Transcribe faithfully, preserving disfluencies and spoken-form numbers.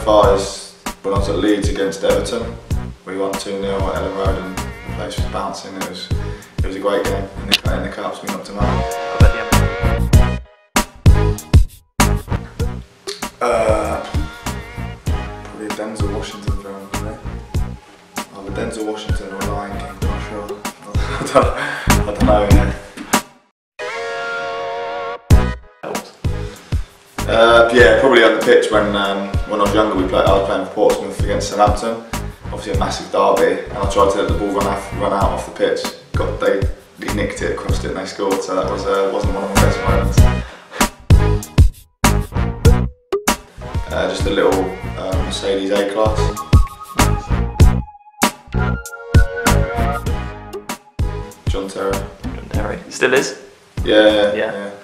far is when I was at Leeds against Everton. We won two nil at Ellen Road and the place was bouncing. It was, it was a great game. In the, in the cups, we knocked them out. Uh, probably a Denzel Washington film, isn't it? Either Denzel Washington or Lion King, I'm not sure. I don't, I don't know, yeah. Uh, yeah, probably on the pitch when um, when I was younger. We played. I was playing for Portsmouth against Southampton. Obviously a massive derby, and I tried to let the ball run off, run out off the pitch. Got they, they nicked it, crossed it, and they scored. So that was uh, wasn't one of my best moments. Uh, just a little uh, Mercedes A-Class. John Terry. John Terry. Still is? Yeah, yeah. yeah. yeah.